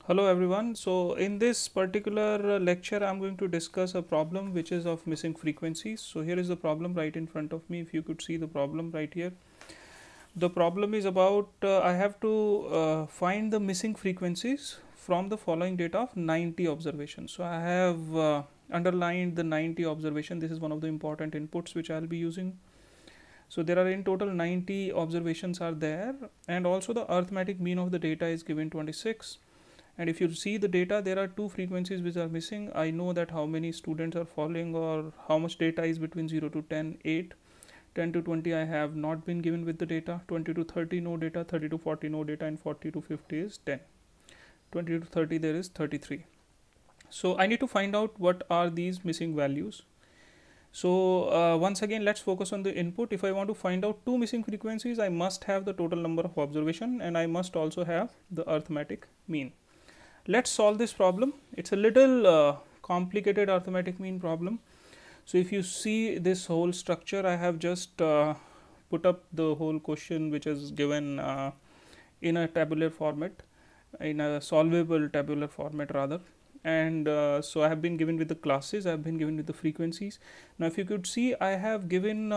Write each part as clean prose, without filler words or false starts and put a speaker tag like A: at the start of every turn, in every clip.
A: Hello everyone. So in this particular lecture I am going to discuss a problem which is of missing frequencies. So here is the problem right in front of me. If you could see the problem right here. The problem is about I have to find the missing frequencies from the following data of 90 observations. So I have underlined the 90 observation. This is one of the important inputs which I will be using. So there are in total 90 observations are there, and also the arithmetic mean of the data is given 26. And if you see the data, there are two frequencies which are missing. I know that how many students are following or how much data is between 0 to 10, 8. 10 to 20 I have not been given with the data. 20 to 30 no data, 30 to 40 no data, and 40 to 50 is 10. 20 to 30 there is 33. So I need to find out what are these missing values. So once again let's focus on the input. If I want to find out two missing frequencies, I must have the total number of observation and I must also have the arithmetic mean. Let's solve this problem. It's a little complicated arithmetic mean problem. So if you see this whole structure, I have just put up the whole question which is given in a tabular format, in a solvable tabular format rather. And so I have been given with the classes, I have been given with the frequencies. Now if you could see, I have given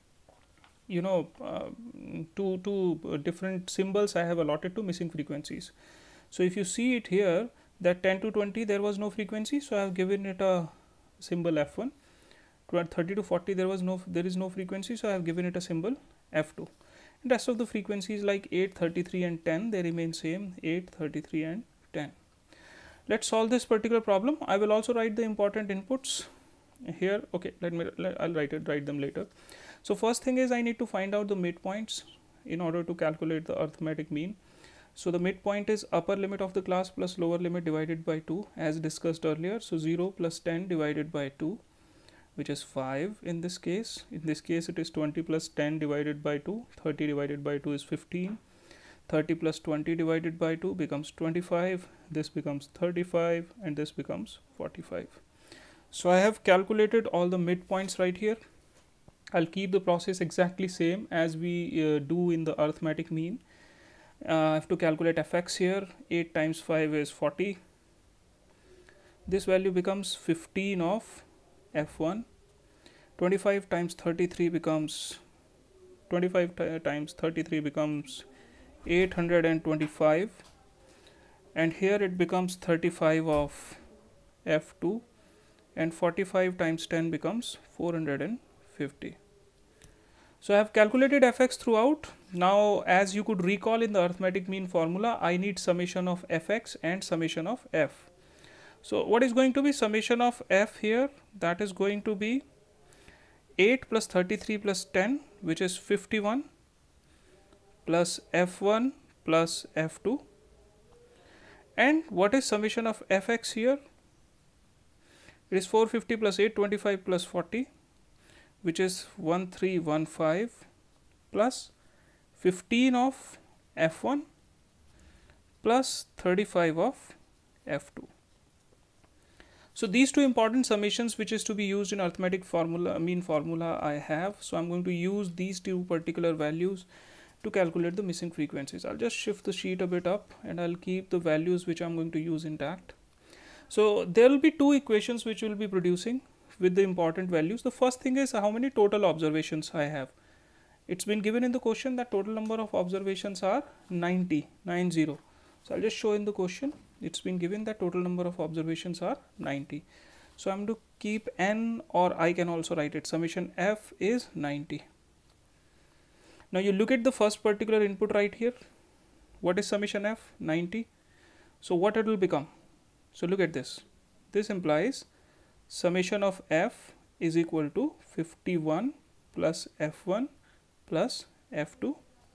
A: two different symbols I have allotted to missing frequencies. So if you see it here, that 10 to 20 there was no frequency, so I have given it a symbol F1. 30 to 40 there is no frequency, so I have given it a symbol F2. And rest of the frequencies like 8, 33 and 10, they remain same, 8, 33 and 10. Let's solve this particular problem. I will also write the important inputs here. Okay, I'll write them later. So first thing is I need to find out the midpoints in order to calculate the arithmetic mean. So the midpoint is upper limit of the class plus lower limit divided by 2 as discussed earlier. So 0 plus 10 divided by 2, which is 5 in this case. In this case it is 20 plus 10 divided by 2, 30 divided by 2 is 15. 30 plus 20 divided by 2 becomes 25, this becomes 35 and this becomes 45. So I have calculated all the midpoints right here. I'll keep the process exactly same as we do in the arithmetic mean. I have to calculate fx here. 8 times 5 is 40. This value becomes 15 of f1. 25 times 33 becomes 825, and here it becomes 35 of f2, and 45 times 10 becomes 450. So I have calculated fx throughout. Now as you could recall in the arithmetic mean formula, I need summation of fx and summation of f. So what is going to be summation of f here? That is going to be 8 plus 33 plus 10, which is 51, plus f1 plus f2. And what is summation of fx here? It is 450 plus 825 plus 40, which is 1315, plus 15 of f1 plus 35 of f2. So these two important summations which is to be used in arithmetic formula, mean formula I have. So I'm going to use these two particular values to calculate the missing frequencies. I'll just shift the sheet a bit up and I'll keep the values which I'm going to use intact. So there will be two equations which will be producing with the important values. The first thing is how many total observations I have. It's been given in the question that total number of observations are 90. So I'll just show in the question. It's been given that total number of observations are 90. So I'm going to keep n, or I can also write it summation f is 90. Now you look at the first particular input right here. What is summation f? 90. So what it will become? So look at this. This implies summation of f is equal to 51 plus f1 plus f2.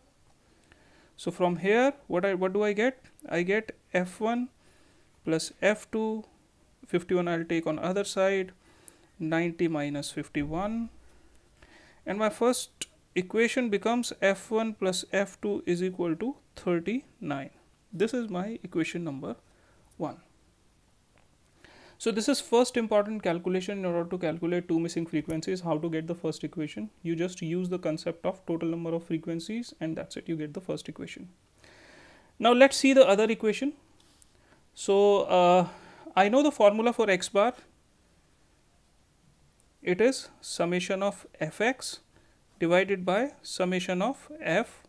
A: So from here what do I get? I get f1 plus f2, 51 I'll take on other side, 90 minus 51, and my first equation becomes f1 plus f2 is equal to 39. This is my equation number 1. So this is first important calculation in order to calculate two missing frequencies. How to get the first equation? You just use the concept of total number of frequencies and that's it, you get the first equation. Now let's see the other equation. So I know the formula for x bar. It is summation of fx divided by summation of f.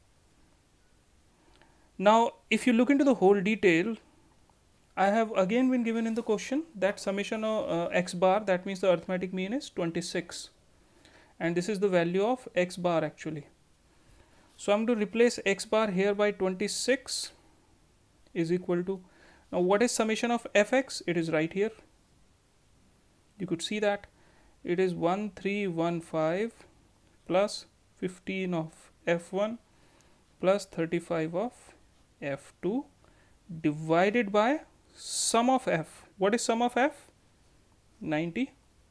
A: Now if you look into the whole detail, I have again been given in the question that summation of x bar, that means the arithmetic mean is 26, and this is the value of x bar actually. So I am to replace x bar here by 26 is equal to, now what is summation of fx? It is right here. You could see that it is 1315 plus 15 of f1 plus 35 of f2 divided by sum of f. What is sum of f? 90.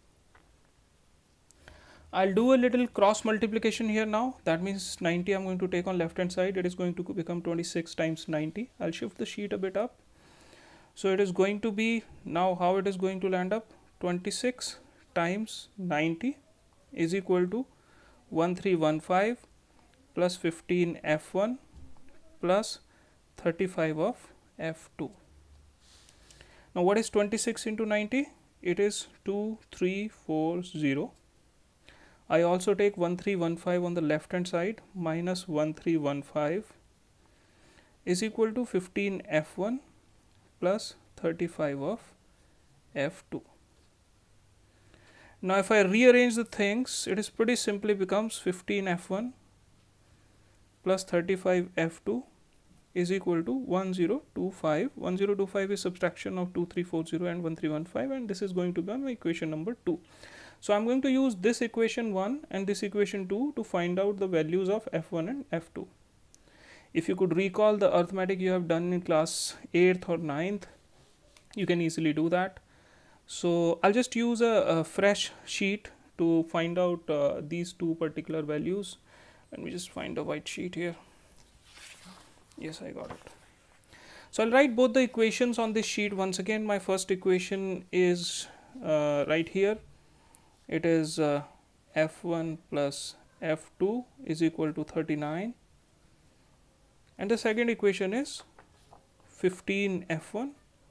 A: I'll do a little cross multiplication here now. That means 90 I'm going to take on left hand side. It is going to become 26 times 90. I'll shift the sheet a bit up. So it is going to be, now how it is going to land up? 26 times 90 is equal to 1315 plus 15 f1 plus 35 of f2. Now what is 26 into 90? It is 2340. I also take 1315 on the left hand side, minus 1315 is equal to 15 f1 plus 35 of f2. Now if I rearrange the things, it is pretty simply becomes 15 f1 plus 35 f2 is equal to 1025. 1025 is subtraction of 2340 and 1315, and this is going to be my equation number 2. So I am going to use this equation 1 and this equation 2 to find out the values of f1 and f2. If you could recall the arithmetic you have done in class 8th or 9th, you can easily do that. So I'll just use a fresh sheet to find out these two particular values. Let me just find a white sheet here. Yes, I got it. So I'll write both the equations on this sheet once again. My first equation is right here. It is f1 plus f2 is equal to 39, and the second equation is 15 f1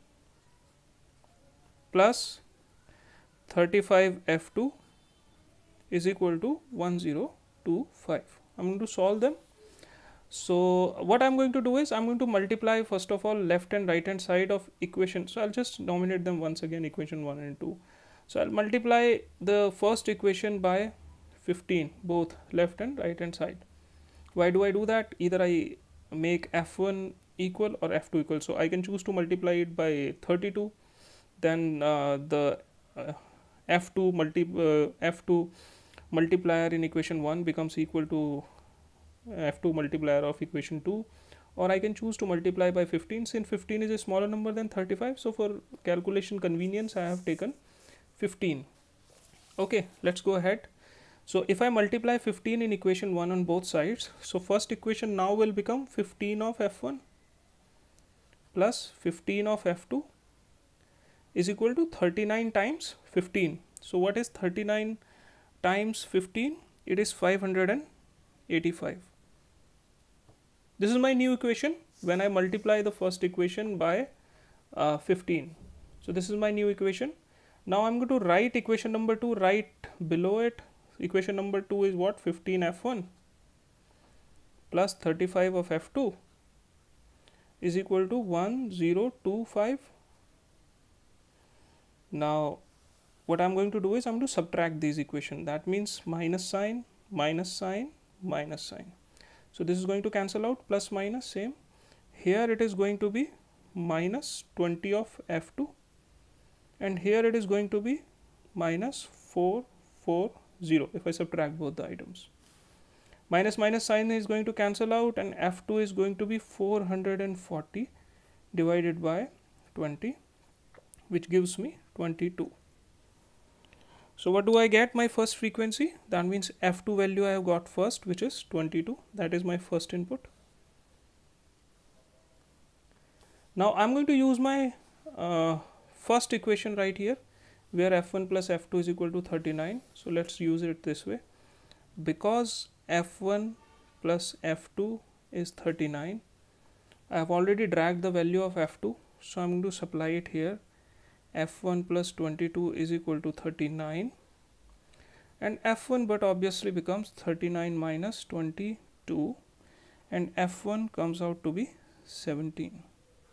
A: plus 35 f2 is equal to 1025. I'm going to solve them. So what I'm going to do is I'm going to multiply first of all left and right hand side of equation. So I'll just nominate them once again, equation 1 and 2. So I'll multiply the first equation by 15, both left and right hand side. Why do I do that? Either I make f1 equal or f2 equal. So I can choose to multiply it by 32. Then the f2 multiplier in equation 1 becomes equal to f2 multiplier of equation 2, or I can choose to multiply by 15 since 15 is a smaller number than 35. So for calculation convenience I have taken 15. Okay, let's go ahead. So if I multiply 15 in equation 1 on both sides, so first equation now will become 15 of f1 plus 15 of f2 is equal to 39 times 15. So what is 39 times 15? It is 585. This is my new equation when I multiply the first equation by 15. So this is my new equation. Now I'm going to write equation number 2 right below it. Equation number 2 is what? 15 f1 plus 35 of f2 is equal to 1025. Now what I'm going to do is I'm going to subtract these equations. That means minus sign, minus sign, minus sign. So this is going to cancel out, plus minus same. Here it is going to be minus 20 of f2, and here it is going to be minus 440 if I subtract both the items. Minus minus sign is going to cancel out, and f2 is going to be 440 divided by 20, which gives me 22. So what do I get? My first frequency, that means f2 value I have got first, which is 22. That is my first input. Now I'm going to use my first equation right here, where f1 plus f2 is equal to 39. So let's use it this way. Because f1 plus f2 is 39, I have already dragged the value of f2 So I'm going to supply it here. F1 plus 22 is equal to 39, and F1 but obviously becomes 39 minus 22, and F1 comes out to be 17.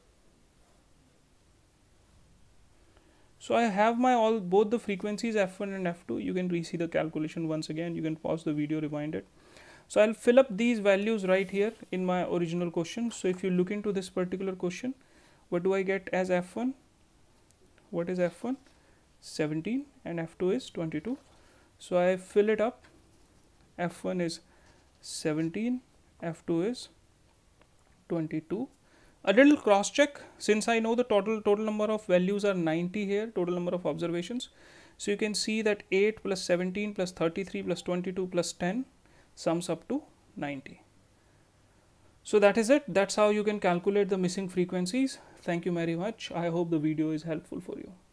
A: So I have my both the frequencies F1 and F2. You can re-see the calculation once again. You can pause the video, rewind it. So I'll fill up these values right here in my original question. So if you look into this particular question, what do I get as F1? What is F1? 17, and F2 is 22. So I fill it up. F1 is 17, F2 is 22. A little cross check, since I know the total number of values are 90 here, total number of observations. So you can see that 8 plus 17 plus 33 plus 22 plus 10 sums up to 90. So that is it. That's how you can calculate the missing frequencies. Thank you very much. I hope the video is helpful for you.